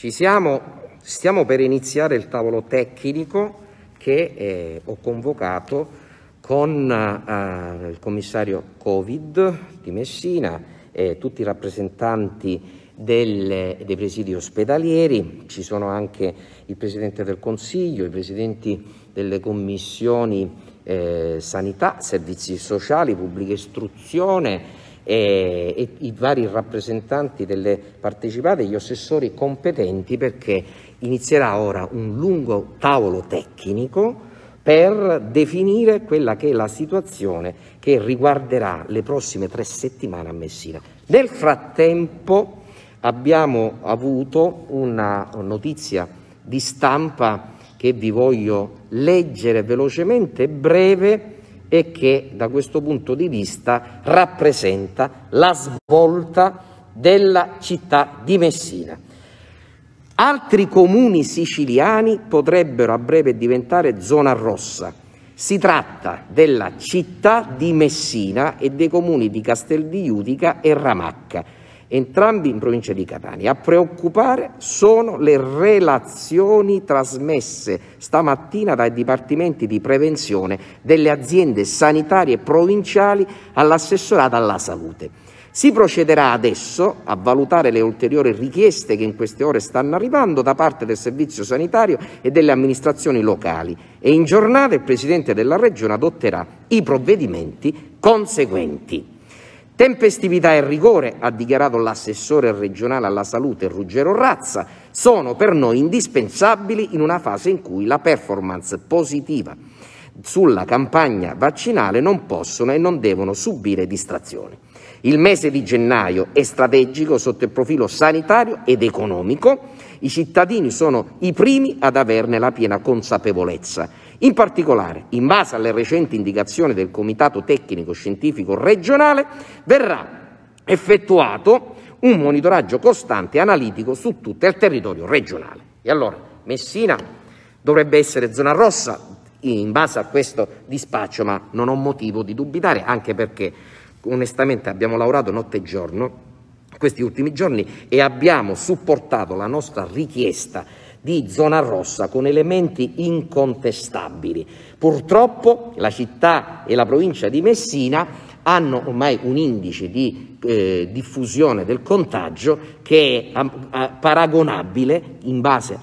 Stiamo per iniziare il tavolo tecnico che ho convocato con il commissario Covid di Messina e tutti i rappresentanti dei presidi ospedalieri. Ci sono anche il Presidente del Consiglio, i Presidenti delle Commissioni Sanità, Servizi Sociali, Pubblica Istruzione e i vari rappresentanti delle partecipate, gli assessori competenti, perché inizierà ora un lungo tavolo tecnico per definire quella che è la situazione che riguarderà le prossime 3 settimane a Messina. Nel frattempo abbiamo avuto una notizia di stampa che vi voglio leggere velocemente, breve, e che da questo punto di vista rappresenta la svolta della città di Messina. Altri comuni siciliani potrebbero a breve diventare zona rossa. Si tratta della città di Messina e dei comuni di Castel di Judica e Ramacca, entrambi in provincia di Catania. A preoccupare sono le relazioni trasmesse stamattina dai dipartimenti di prevenzione delle aziende sanitarie provinciali all'assessorato alla salute. Si procederà adesso a valutare le ulteriori richieste che in queste ore stanno arrivando da parte del servizio sanitario e delle amministrazioni locali e in giornata il Presidente della Regione adotterà i provvedimenti conseguenti. Tempestività e rigore, ha dichiarato l'assessore regionale alla salute Ruggero Razza, sono per noi indispensabili in una fase in cui la performance positiva sulla campagna vaccinale non possono e non devono subire distrazioni. Il mese di gennaio è strategico sotto il profilo sanitario ed economico. I cittadini sono i primi ad averne la piena consapevolezza. In particolare, in base alle recenti indicazioni del Comitato Tecnico Scientifico Regionale, verrà effettuato un monitoraggio costante e analitico su tutto il territorio regionale. E allora, Messina dovrebbe essere zona rossa in base a questo dispaccio, ma non ho motivo di dubitare, anche perché onestamente abbiamo lavorato notte e giorno questi ultimi giorni e abbiamo supportato la nostra richiesta di zona rossa con elementi incontestabili. Purtroppo la città e la provincia di Messina hanno ormai un indice di diffusione del contagio che è paragonabile in base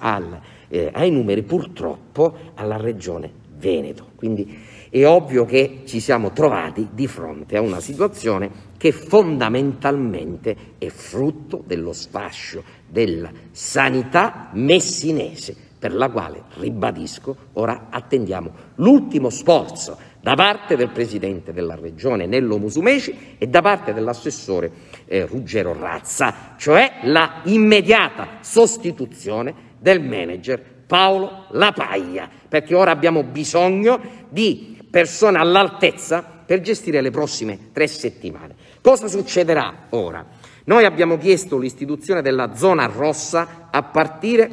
ai numeri purtroppo alla regione Veneto. Quindi è ovvio che ci siamo trovati di fronte a una situazione che fondamentalmente è frutto dello sfascio della sanità messinese, per la quale, ribadisco, ora attendiamo l'ultimo sforzo da parte del Presidente della Regione Nello Musumeci e da parte dell'assessore Ruggero Razza, cioè la immediata sostituzione del manager Paolo La Paglia, perché ora abbiamo bisogno di persone all'altezza per gestire le prossime 3 settimane. Cosa succederà ora? Noi abbiamo chiesto l'istituzione della zona rossa a partire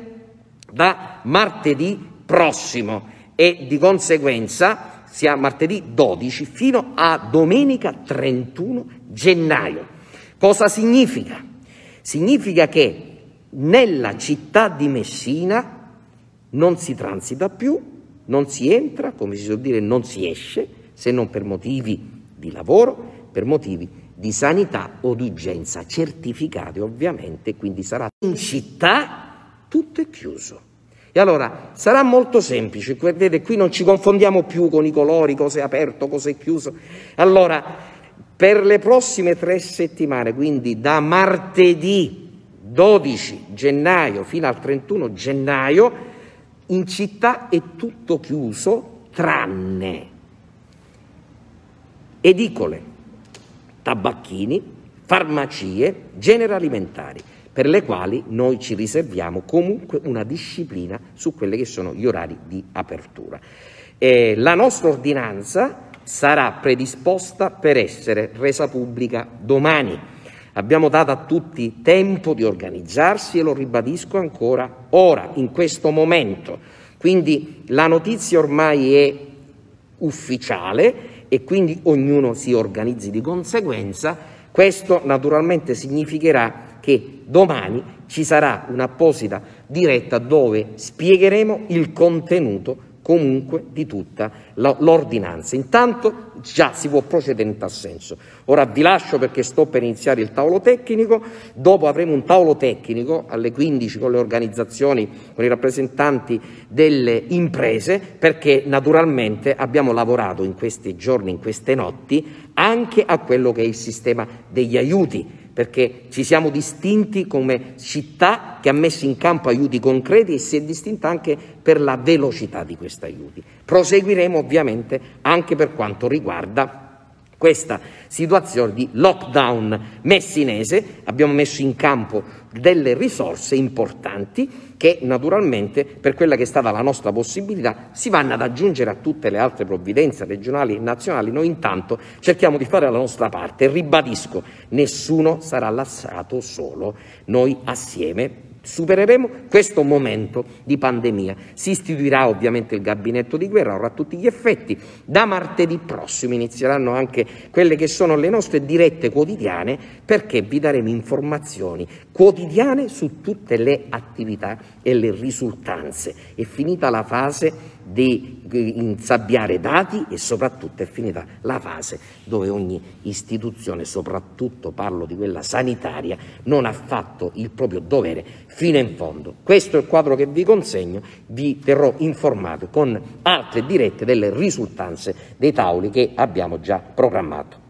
da martedì prossimo e di conseguenza sia martedì 12 fino a domenica 31 gennaio. Cosa significa? Significa che nella città di Messina non si transita più, non si entra, come si suol dire, non si esce, se non per motivi di lavoro, per motivi di sanità o di urgenza, certificati ovviamente, quindi sarà in città tutto è chiuso. E allora sarà molto semplice, vedete, qui non ci confondiamo più con i colori, cosa è aperto, cosa è chiuso. Allora, per le prossime 3 settimane, quindi da martedì 12 gennaio fino al 31 gennaio, in città è tutto chiuso tranne edicole, tabacchini, farmacie, generi alimentari, per le quali noi ci riserviamo comunque una disciplina su quelli che sono gli orari di apertura. La nostra ordinanza sarà predisposta per essere resa pubblica domani. Abbiamo dato a tutti tempo di organizzarsi e lo ribadisco ancora ora, in questo momento. Quindi la notizia ormai è ufficiale e quindi ognuno si organizzi di conseguenza. Questo naturalmente significherà che domani ci sarà un'apposita diretta dove spiegheremo il contenuto comunque di tutta l'ordinanza. Intanto già si può procedere in tal senso. Ora vi lascio perché sto per iniziare il tavolo tecnico, dopo avremo un tavolo tecnico alle 15 con le organizzazioni, con i rappresentanti delle imprese, perché naturalmente abbiamo lavorato in questi giorni, in queste notti, anche a quello che è il sistema degli aiuti, perché ci siamo distinti come città che ha messo in campo aiuti concreti e si è distinta anche per la velocità di questi aiuti. Proseguiremo ovviamente anche per quanto riguarda questa situazione di lockdown messinese. Abbiamo messo in campo delle risorse importanti che naturalmente, per quella che è stata la nostra possibilità, si vanno ad aggiungere a tutte le altre provvidenze regionali e nazionali. Noi intanto cerchiamo di fare la nostra parte e ribadisco, nessuno sarà lasciato solo, noi assieme supereremo questo momento di pandemia. Si istituirà ovviamente il gabinetto di guerra, avrà tutti gli effetti. Da martedì prossimo inizieranno anche quelle che sono le nostre dirette quotidiane, perché vi daremo informazioni quotidiane su tutte le attività e le risultanze. È finita la fase di insabbiare dati e soprattutto è finita la fase dove ogni istituzione, soprattutto parlo di quella sanitaria, non ha fatto il proprio dovere fino in fondo. Questo è il quadro che vi consegno, vi terrò informato con altre dirette delle risultanze dei tavoli che abbiamo già programmato.